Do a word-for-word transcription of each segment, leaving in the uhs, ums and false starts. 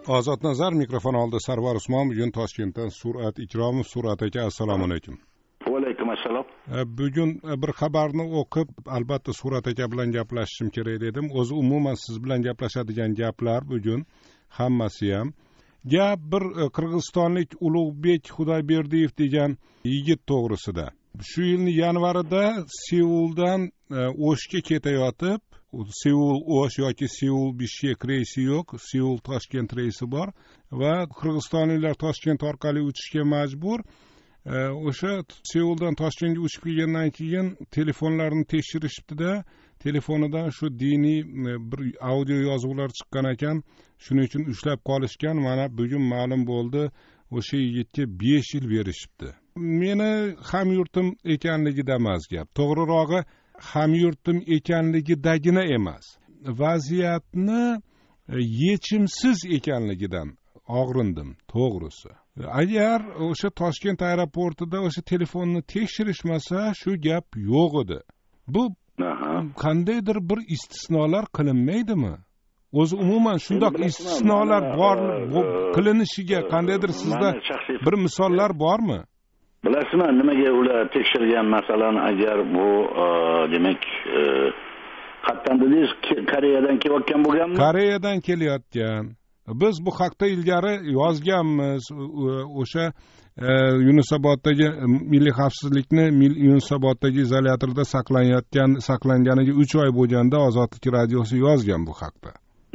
Ozodnazar mikrofon oldi. Sarvar Usmon bugun Toshkentdan Surat Ikromov. Surat aka, assalomu alaykum. Va alaykum assalom. Bugun bir xabarni o'qib, albatta Surat aka bilan gaplashishim kerak dedim. O'zi umuman siz bilan gaplashadigan gaplar bugun hammasi ham gap bir qirg'izistonlik Ulug'bek Xudoyberdiyev degan yigit to'g'risida. Shu yilning yanvarida Seuldan O'shga ketayotib, Seul O'sh yoki Seul Bishkek reysi yo'q, Seul Toshkent reysi bor va qirg'izistonliklar Toshkent orqali uchishga majbur. O'sha Seuldan Toshkentga uchib kelgandan keyin telefonlarini tekshirishibdi-da, telefonidan shu diniy bir audio yozuvlar chiqqan ekan, shuning uchun ushlab qolishgan. Mana bugun ma'lum bo'ldi, o'sha yigitga besh yil berishibdi. Meni hamyurtim ekanligida emas gap. To'g'rirog'i hamyurtim ekanligidagina emas. Vaziyatni yechimsiz ekanligidan og'rindim, to'g'risi. Agar o'sha Toshkent aeroportida o'sha telefonni tekshirishmasa, shu gap yo'q edi. Bu qandaydir bir istisnolar qilinmaydimi? O'zi umuman shundoq istisnolar bor qilinishiga qandaydir sizda bir misollar bormi? Bilasizmi, nimaga ular tekshirgan, masalan, agar bu demak qayerdan dedingiz, Koreyadan kelayotgan bo'lganmi? Koreyadan kelayotgan. Biz bu haqda ilgari yozganmiz. O'sha Yunusoboddagi milliy xavfsizlikni Yunusoboddagi izolyatorda saqlanayotgan saqlanganiga uch oy bo'lganda Ozodlik radiosi yozgan bu haqda.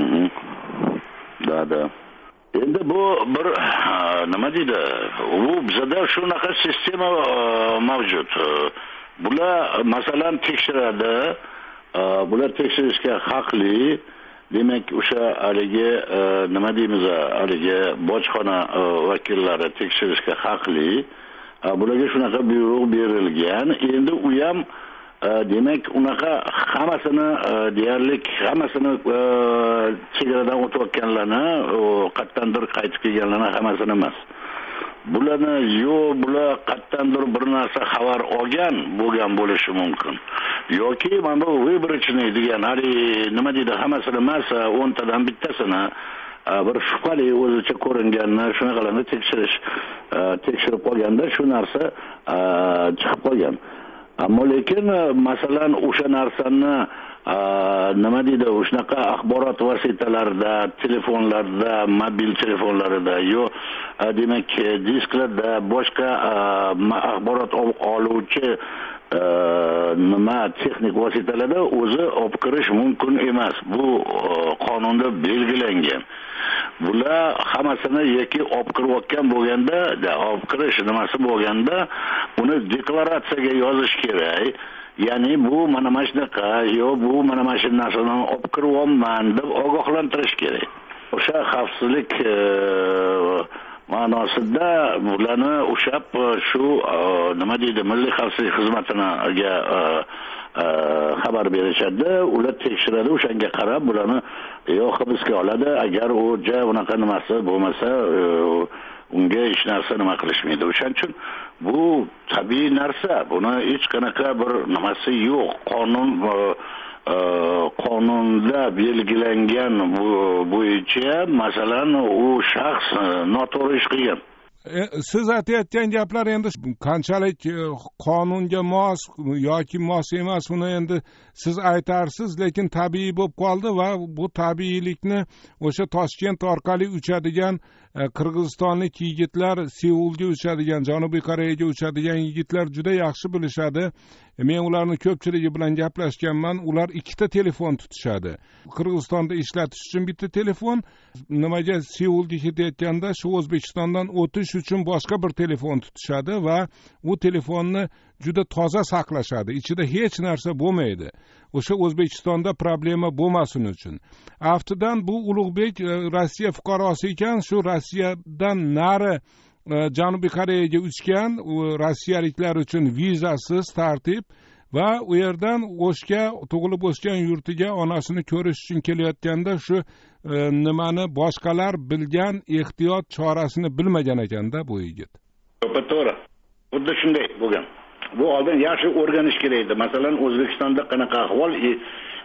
Da-da. Endi bu bir nima deydi? U bizda shunaqa sistema mavjud. Bular masalan tekshiradi, bular tekshirishga haqli. Demak, o'sha haligi nima deymiz, haligi bojxona vakillari tekshirishga haqli. Bularga shunaqa buyruq berilgan. Endi u ham demak, unaqa hammasini deyarli hammasini chegaradan o'tayotganlarni, qayerdandir qaytib kelganlarni hammasini emas. Bularni yo'q, bular qayerdandir bir narsa xabar olgan bo'lgan bo'lishi mumkin. Yoki mana bu выборочный degan, hali nima deydi, hammasini emas, o'ntadan bittasini bir shubhali o'zicha ko'ringanni shunaqalarni tekshirish tekshirib qolganda shu narsa chiqib qolgan. Ammo lekin masalan o'sha narsani nima deydi, o'shanaqa axborot vositalarida, telefonlarda, mobil telefonlarida, yo demak disklarda, boshqa axborot oluvchi nima texnik vositalarda o'zi olib kirish mumkin emas. Bu qonunda belgilangan. Bular hammasini yoki olib kirayotgan bo'lganda, olib kirish nimasi bo'lganda, uni deklaratsiyaga yozish kerak. Ya'ni bu mana mana shunaqa, yo bu mana mana shu narsani olib kiryapman deb ogohlantirish kerak. O'sha xavfsizlik ma'nosida bularni o'shab shu nima deydi, milliy xavfsizlik xizmatiga xabar berishadi, ular tekshiradi, o'shanga qarab bularni yo hibsga oladi. Agar u ja unaqa nimasi bo'lmasa, unga hech narsa nima qilishmaydi. O'shaning uchun bu tabiiy narsa. Buni hech qanaqa bir nimasi yo'q. Qonun qonunda belgilangan bo'yicha masalan u shaxs noto'g'ri ish qilgan. Siz aytayotgan gaplar endi qanchalik qonunga mos yoki mos emas, uni endi siz aytarsiz, lekin tabiiy bo'lib qoldi va bu tabiiylikni o'sha Toshkent orqali uchadigan qirg'izistonlik yigitlar, Seulga uchadigan, Janubiy Koreyaga uchadigan yigitlar juda yaxshi bilishadi. Men ularning ko'pchiligi bilan gaplashganman. Ular ikkita telefon tutishadi. Qirg'izistonda ishlatish uchun bitta telefon, nimaga Seulga ketayotganda shu O'zbekistondan o'tish uchun boshqa bir telefon tutishadi va u telefonni juda toza saqlashadi. Ichida hech narsa bo'lmaydi. O'sha O'zbekistonda problema bo'lmasin uchun. Aftidan bu Ulug'bek Rossiya fuqarosi ekan, shu Rossiyadan nari Janubiy Koreyaga uchgan, rossiyaliklar uchun vizasiz tartib va u yerdan O'shga, tug'ilib o'sgan yurtiga onasini ko'rish uchun kelayotganda shu nimani boshqalar bilgan ehtiyot chorasini bilmagan ekanda bu yigit. To'g'ri. Xuddi shunday bo'lgan. Bu oldin yaxshi o'rganish kerak edi. Masalan, O'zbekistonda qanaqa ahvol,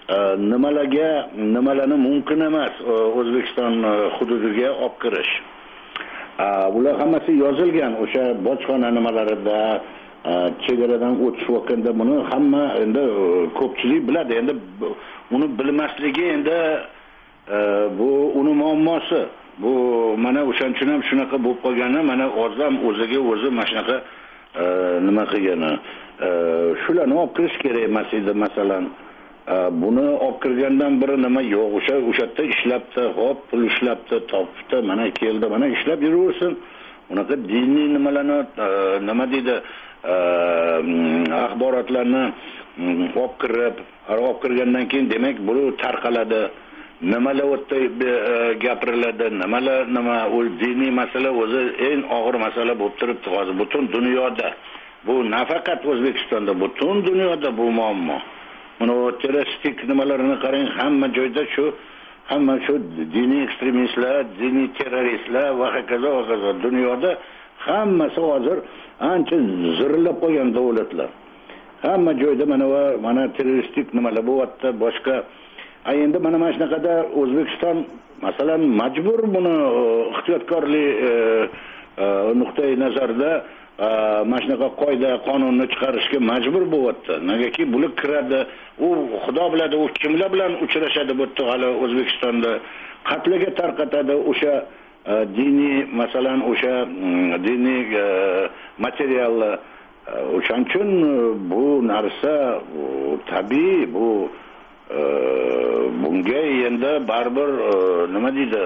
nimalarga nimalarni mumkin emas O'zbekiston hududiga olib kirish. Bular hammasi yozilgan o'sha bojxona nimalarida, chegaradan o'tish vaqtida buni hamma endi ko'pchilik biladi. Endi uni bilmasligi endi bu uni muammosi. Bu mana o'shaning uchun ham shunaqa bo'lib qolgani, mana o'zim o'ziga o'zi mana shunaqa nima qilgani. Shularni olib kirish kerak emas edi masalan. Buni olib kirgandan biri nima yo'q, o'sha o'sha yerda ishlabdi, hop pul ishlabdi, topibdi, mana keldi, mana ishlab yuraversin. Unaqa diniy nimalarni nima deydi, axborotlarni olib kirib, olib kirgandan keyin demak bu tarqaladi. Nimalar o'tda gapiriladi, nimalar nima u diniy masala o'zi eng og'ir masala bo'lib turibdi hozir butun dunyoda. Bu nafaqat O'zbekistonda, butun dunyoda bu muammo. Mana terroristik nimalarni qarang, hamma joyda shu, hamma shu diniy ekstremistlar, diniy terroristlar va hokazo va hokazo. Dunyoda hammasi hozir ancha zirillab qolgan davlatlar. Hamma joyda mana va mana terroristik nimalar bo'lyapti, boshqa. Endi mana mana shunaqada O'zbekiston masalan majbur buni ehtiyotkorlik nuqtai nazarda mana shunaqa qoida qonunni chiqarishga majbur bo'lyapti. Negaki bular kiradi, u xudo biladi u kimlar bilan uchrashadi bu yerda hali O'zbekistonda qatliga tarqatadi o'sha diniy masalan o'sha diniy materiallar. O'shaning uchun bu narsa tabiiy, bu bunga endi baribir nima deydi,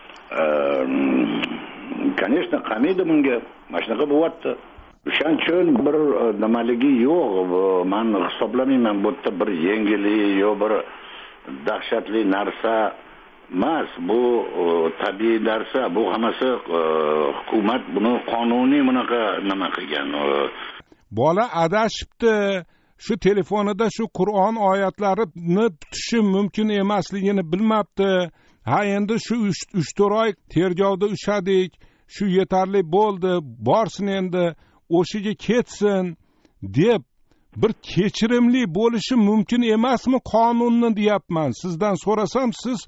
конечно qamaydi bunga mana shunaqa bo'lyapti. O'shaning uchun bir nimaligi yo'q, men hisoblamayman bu yerda bir yengillik yo bir dahshatli narsa emas, bu tabiiy narsa, bu hammasi hukumat buni qonuniy bunaqa nima qilgan. Bola adashibdi, shu telefonida shu Qur'on oyatlarini tutishi mumkin emasligini bilmabdi. Ha endi shu uch to'rt oy tergovda ushadik, shu yetarli bo'ldi, borsin endi o'shiga ketsin deb bir kechirimli bo'lishi mumkin emasmi qonunni deyapman. Sizdan so'rasam siz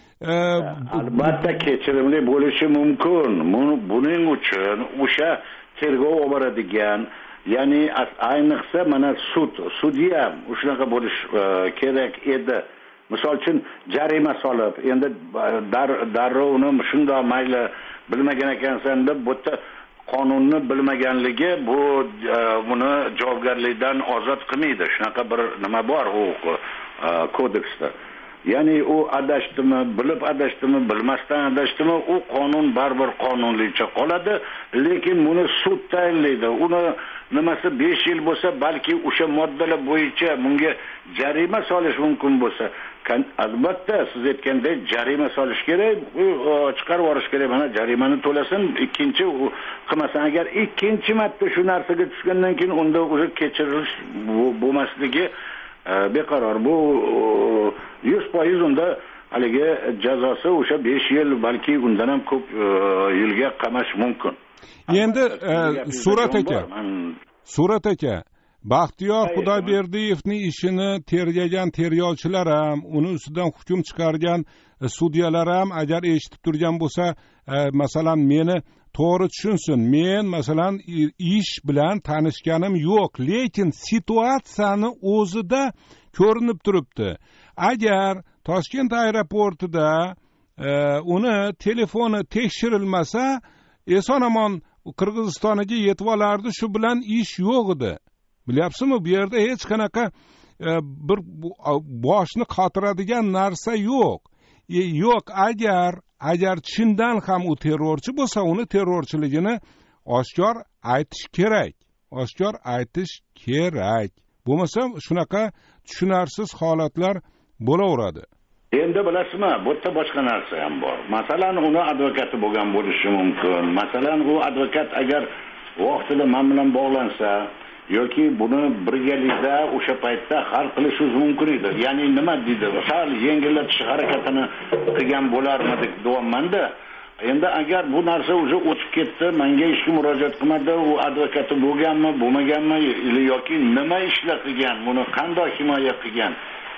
albatta kechirimli bo'lishi mumkin. Buning uchun o'sha tergov olib boradigan, ya'ni ayniqsa mana sud, sudya shunaqa bo'lish kerak edi. Misol uchun jarima solib, endi darrov uni shundoq mayli bilmagan ekansan deb bu yerda qonunni bilmaganligi bu buni javobgarlikdan ozod qilmaydi. Shunaqa bir nima bor u kodeksda. Ya'ni u adashdimi, bilib adashdimi, bilmasdan adashdimi, u qonun baribir qonunlicha qoladi, lekin buni sud tayinlaydi. Uni nimasi besh yil bo'lsa, balki o'sha moddalar bo'yicha bunga jarima solish mumkin bo'lsa, albatta siz aytgandek jarima solish kerak, chiqarib yuborish kerak. Mana jarimani to'lasin, ikkinchi qilmasan, agar ikkinchi marta shu narsaga tushgandan keyin unda o'zi kechirish bo'lmasligi beqaror. Bu yuz foiz unda haligi jazosi o'sha besh yil, balki undan ham ko'p yilga qamash mumkin. Endi Surat aka, Surat aka, Baxtiyor Xudoyberdiyevning ishini tergagan tergovchilar ham, uni ustidan hukm chiqargan sudyalar ham agar eshitib turgan bo'lsa, masalan meni to'g'ri tushunsin. Men masalan ish bilan tanishganim yo'q, lekin situatsiyani o'zida ko'rinib turibdi. Agar Toshkent aeroportida uni telefoni tekshirilmasa, eson-omon Qirg'izistonga yetib olardi, shu bilan ish yo'q edi. Bilyapsizmi, bu yerda hech qanaqa bir boshni qotiradigan narsa yo'q. E, yo'q, agar agar chindan ham u terrorchi bo'lsa, uni terrorchiligini oshkor aytish kerak. Oshkor aytish kerak. Bo'lmasa shunaqa tushunarsiz holatlar bo'laveradi. Endi bilasizmi, bu yerda boshqa narsa ham bor. Masalan, uni advokati bo'lgan bo'lishi mumkin. Masalan, u advokat agar vaqtida men bilan bog'lansa yoki buni birgalikda o'sha paytda hal qilishingiz mumkin edi. Ya'ni nima deydi? Sal yengillatish harakatini qilgan bo'larmidik deyapman-da. Endi agar bu narsa o'zi o'tib ketdi, menga hech kim murojaat qilmadi, u advokati bo'lganmi, bo'lmaganmi yoki nima ishlar qilgan, buni qanday himoya qilgan?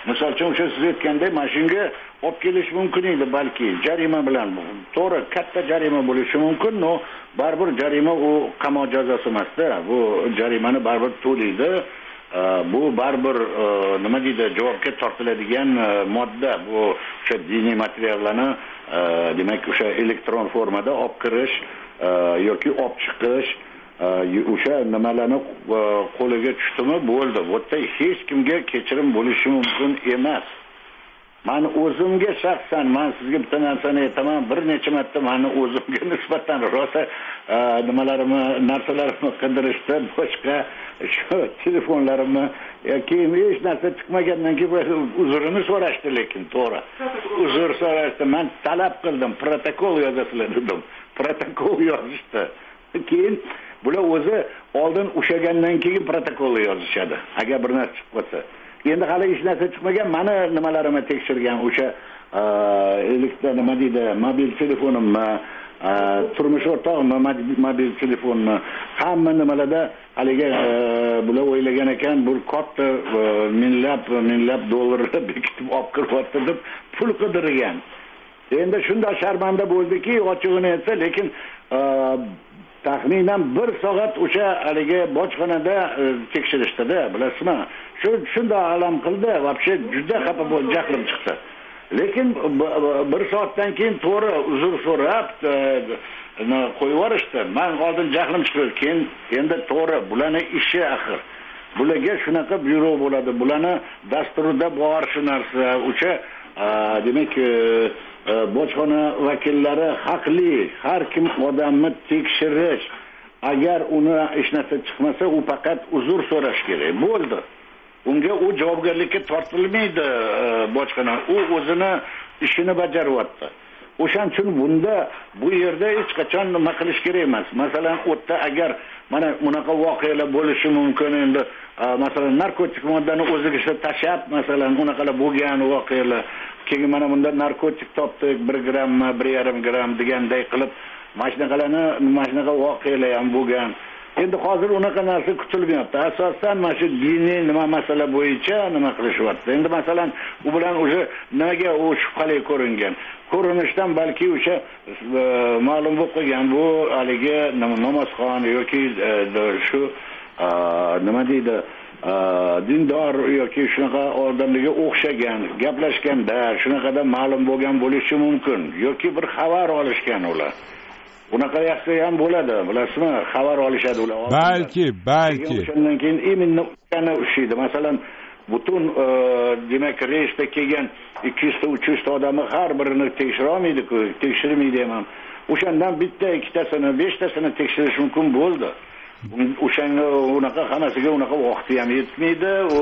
misol uchun o'sha siz aytgandek mana shunga olib kelish mumkin edi balki jarima bilan. To'g'ri, katta jarima bo'lishi mumkin, no baribir jarima u qamoq jazosi emasda. Bu jarimani baribir to'laydi. Bu baribir nima deydi, javobga tortiladigan modda. Bu o'sha diniy materiallarni demak o'sha elektron formada olib kirish yoki olib chiqish, o'sha nimalarni qo'liga tushdimi bo'ldi. Bu yerda hech kimga kechirim bo'lishi mumkin emas. Men o'zimga shaxsan men sizga bitta narsani aytaman, bir necha marta meni o'zimga nisbatan rosa nimalarimni, narsalarimni qidirishda boshqa shu telefonlarimni yoki hech narsa chiqmagandan keyin uzurini so'rashdi, lekin to'g'ri. Uzr so'rashdi, men talab qildim, protokol yozasizlar dedim. Protokol yozishdi. Keyin bular o'zi oldin ushagandan keyin protokolni yozishadi. Agar bir narsa chiqib qolsa. Endi hali hech narsa chiqmagan, meni nimalarimni tekshirgan o'sha elektron nima deydi, mobil telefonimni, turmush o'rtog'imni mobil telefonini, hamma nimalarda haliga bular o'ylagan ekan, bu katta minglab minglab dollarlar bekitib olib kiryapti deb pul qidirgan. Endi shunday sharmanda bo'ldiki, ochig'ini aytsa, lekin taxminan bir soat o'sha haligi bojxonada tekshirishdi-da, bilasizmi? Shu shunda alam qildi, vobshe juda xafa bo'lib jahlim chiqdi. Lekin bir soatdan keyin to'g'ri uzr so'rab qo'yib yuborishdi. Men oldin jahlim chiqdi, keyin endi to'g'ri bularni ishi axir. Bularga shunaqa byuro bo'ladi. Bularni dasturida bor shu narsa. O'sha demak bojxona vakillari haqli, har kim odamni tekshirish. Agar uni hech narsa chiqmasa, u faqat uzr so'rash kerak. Bo'ldi. Unga u javobgarlikka tortilmaydi bojxona. U o'zini ishini bajaryapti. O'shaning uchun bunda bu yerda hech qachon nima qilish kerak emas. Masalan, o'tda agar mana bunaqa voqealar bo'lishi mumkin, endi masalan narkotik moddani o'ziga tashab, masalan, unaqalar bo'lgan voqealar, keyin mana bunda narkotik topdik, bir gramm, bir yarim gramm deganday qilib, mashinaqalarni, mashinaqa voqealar ham bo'lgan. Endi hozir unaqa narsa kutilmayapti. Asosan mana shu diniy nima masala bo'yicha nima qilishyapti. Endi masalan, u bilan o'sha nimaga u shubhali ko'ringan. Ko'rinishdan balki o'sha ma'lum bo'lib qolgan, bu haligi namozxon yoki shu nima deydi, dindor yoki shunaqa odamlarga o'xshagan, gaplashganda shunaqada ma'lum bo'lgan bo'lishi mumkin. Yoki bir xabar olishgan ular. Unaqa yaxshi ham bo'ladi, bilasizmi? Xabar olishadi ular. Balki, balki. Shundan keyin imенно o'shani ushlaydi. Masalan, butun demak reysda kelgan ikki yuz ta uch yuz ta odamni har birini tekshira olmaydi-ku, tekshirmaydi ham. O'shandan bitta, ikkitasini, beshtasini tekshirish mumkin bo'ldi. O'shanga unaqa hammasiga unaqa vaqti ham yetmaydi, u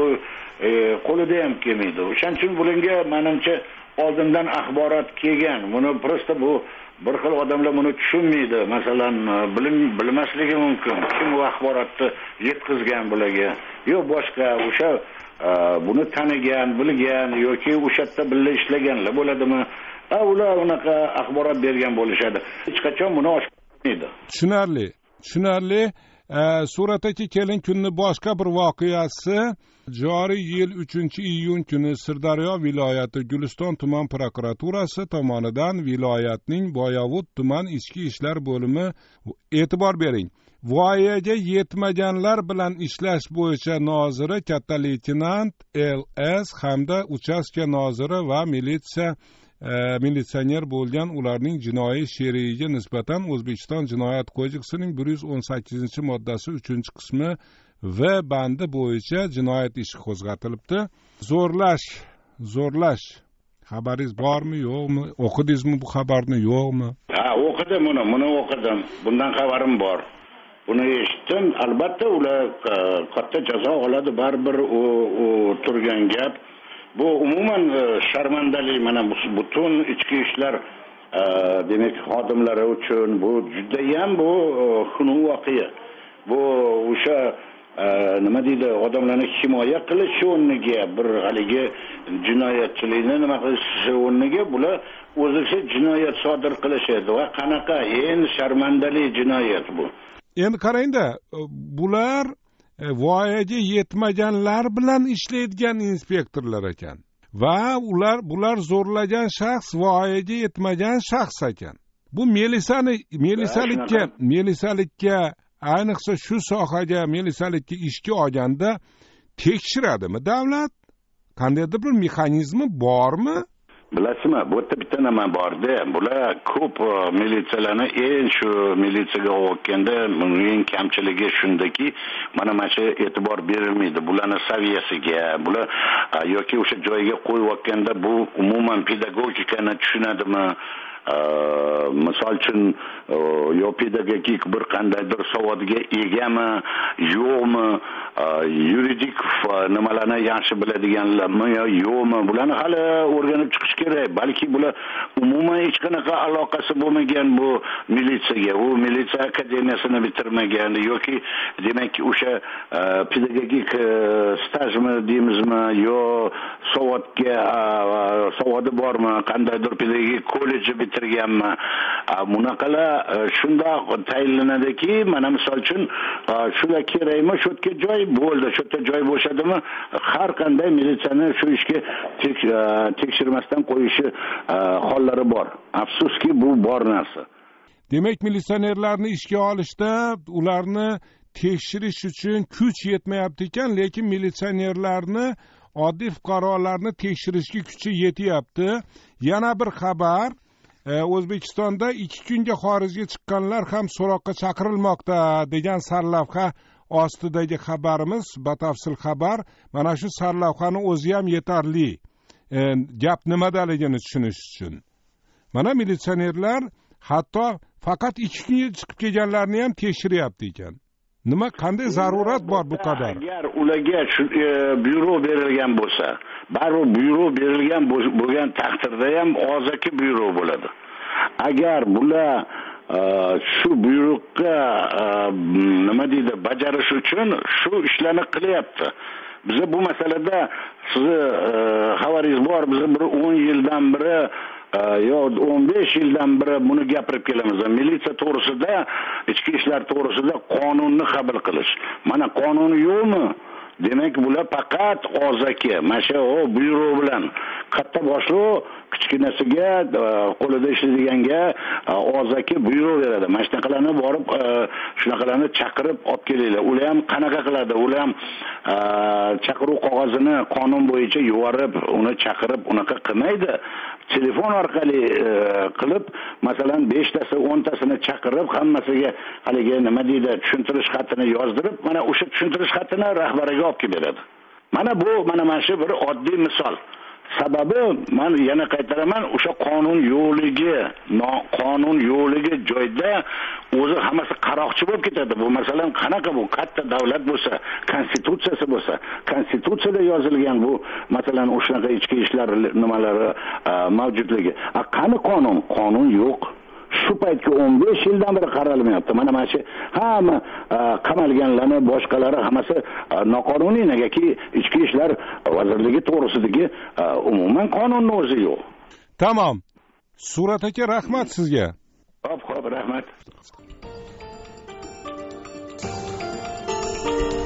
qo'lida ham kelmaydi. O'shaning uchun bularga menimcha oldindan axborot kelgan. Buni prosta bu bir xil odamlar buni tushunmaydi. Masalan, bilim bilmasligi mumkin. Kim bu axborotni yetkazgan bularga? Yo boshqa o'sha buni tanigan, bilgan yoki o'sha yerda birga ishlaganlar bo'ladimi? A ular unaqa axborot bergan bo'lishadi. Hech qachon buni oshkor qilmaydi. Tushunarli. Tushunarli. Suratdagi kelin kunni boshqa bir voqeasi joriy yil uchinchi iyun kuni Sirdaryo viloyati Guliston tuman prokuraturasi tomonidan viloyatning Boyovut tuman ichki ishlar bo'limi e'tibor bering. Voyaga yetmaganlar bilan ishlash bo'yicha noziri katta leytenant L S hamda uchastka noziri va militsiya militsioner bo'lgan ularning jinoiy sherigiga nisbatan O'zbekiston Jinoyat kodeksining bir yuz o'n sakkizinchi moddasi uchinchi qismi V bandi bo'yicha jinoyat ishi qo'zg'atilibdi. Zo'rlash, zo'rlash. Xabaringiz bormi, yo'qmi? O'qidingizmi bu xabarni, yo'qmi? Ha, o'qidim buni, buni o'qidim. Bundan xabarim bor. Buni eshitdim. Albatta ular katta jazo oladi, baribir u turgan gap. Bu umuman sharmandalik, mana butun ichki ishlar demak xodimlari uchun bu juda ham bu xunuk voqea. Bu o'sha nima deydi, odamlarni himoya qilish o'rniga bir haligi jinoyatchilikni nima qilish o'rniga bular o'zicha jinoyat sodir qilishadi va qanaqa eng sharmandali jinoyat bu. Endi qarangda, bular voyaga yetmaganlar bilan ishlaydigan inspektorlar ekan. va ular bular zo'rlagan shaxs voyaga yetmagan shaxs ekan. Bu melisani melisalikka melisalikka ayniqsa shu sohaga melisalikka ishga olganda tekshiradimi davlat? Qandaydir bir mexanizmi bormi? Bilasizmi, bu yerda bitta nima borda, bular ko'p militsiyalarni eng shu militsiyaga olganda eng kamchiligi shundaki, mana mana shu e'tibor berilmaydi. Bularning saviyasiga, bular yoki o'sha joyga qo'yib olganda bu umuman pedagogikani tushunadimi? Misol uchun yo pedagogik bir qandaydir savodga egami, yo'qmi, yuridik nimalarni yaxshi biladiganlarmi yo yo'qmi, bularni hali o'rganib chiqish kerak. Balki bular umuman hech qanaqa aloqasi bo'lmagan bu militsiyaga, u militsiya akademiyasini bitirmagan yoki demak o'sha pedagogik stajmi deymizmi yo savodga savodi bormi, qandaydir pedagogik kollejni bitirganmi, bunaqalar shundoq tayinlanadiki, mana misol uchun shular kerakmi, shu yerga joy bo'ldi, shu yerda joy bo'shadimi, har qanday militsiyani shu ishga tekshirmasdan qo'yishi hollari bor. Afsuski bu bor narsa. Demak, militsionerlarni ishga olishda ularni tekshirish uchun kuch yetmayapti ekan, lekin militsionerlarni oddiy fuqarolarni tekshirishga kuchi yetyapti. Yana bir xabar, O'zbekistonda ikki kunga xorijga chiqqanlar ham so'roqqa chaqirilmoqda degan sarlavha ostidagi xabarimiz, batafsil xabar. Mana shu sarlavhani o'zi ham yetarli. E, gap nimadaligini tushunish uchun. Mana militsionerlar hatto faqat ikki kunga chiqib kelganlarni ham tekshiryapti ekan. Nima, qanday zarurat bor bu qadar? Agar ularga shu byuro berilgan bo'lsa, baribir byuro berilgan bo'lgan taqdirda ham og'zaki byuro bo'ladi. Agar bular shu buyruqqa nima deydi, bajarish uchun shu ishlarni qilyapti. Biz bu masalada sizni xabaringiz bor, biz bir o'n yildan beri yo o'n besh yildan beri buni gapirib kelamiz. Militsiya to'g'risida, ichki ishlar to'g'risida qonunni qabul qilish. Mana qonuni yo'qmi? Demak, bular faqat og'zaki, mana shu byuro bilan katta boshliq kichkinasiga qo'lida ishlaydiganga og'zaki byuro beradi. Mana shunaqalarni borib, shunaqalarni chaqirib olib kelinglar. Ular ham qanaqa qiladi? Ular ham chaqiruv qog'ozini qonun bo'yicha yuvarib, uni chaqirib unaqa qilmaydi. Telefon orqali qilib, masalan beshtasi o'ntasini chaqirib, hammasiga haligi nima deydi, tushuntirish xatini yozdirib, mana o'sha tushuntirish xatini rahbariga olib kelib beradi. Mana bu mana mana shu bir oddiy misol. Sababi men yana qaytaraman, o'sha qonun yo'ligi, qonun yo'ligi joyda o'zi hammasi qaroqchi bo'lib ketadi. Bu masalan qanaqa bu katta davlat bo'lsa, konstitutsiyasi bo'lsa, konstitutsiyada yozilgan bu masalan o'shanaqa ichki ishlar nimalari mavjudligi. A qani qonun? Qonun yo'q. Shu paytga o'n besh yildan beri qaralmayapti. Mana mana shu hamma qamalganlarni, boshqalari hammasi noqonuniy, negaki ichki ishlar vazirligi to'g'risidagi umuman qonunning o'zi yo'q. Tamom. Surat aka, rahmat sizga. Xo'p, xo'p, rahmat.